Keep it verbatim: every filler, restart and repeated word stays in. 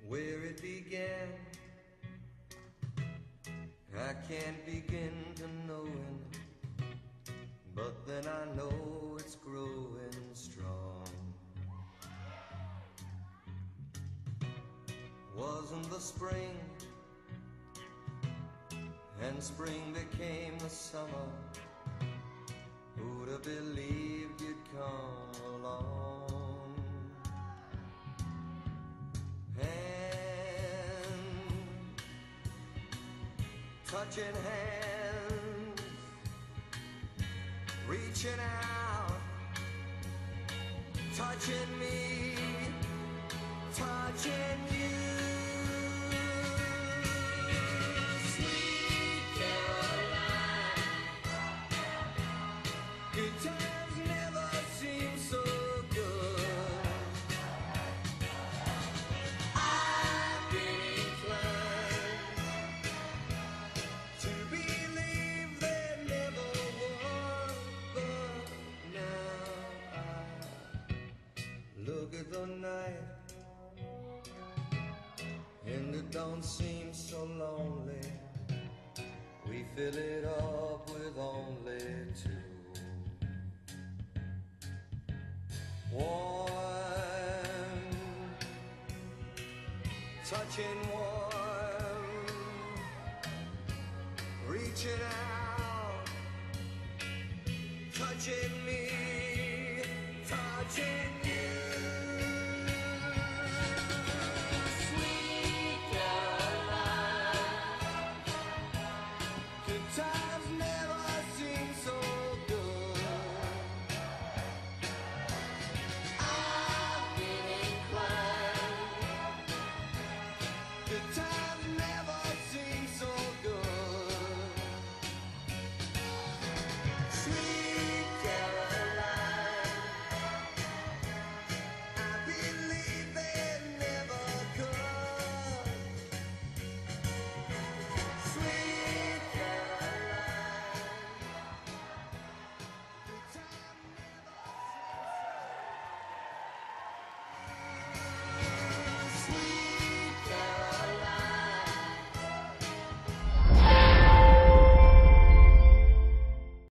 where it began. I can't begin to knowing, but then I know it's growing strong. Wasn't the spring, and spring became the summer. Who'd have believed you'd come along? Hand, touching hands, reaching out, touching me, touching you. Good times never seem so good. I've been inclined to believe there never was, but now I look at the night and it don't seem so lonely. We fill it up with only two. Warm, touching warm, reaching out, touching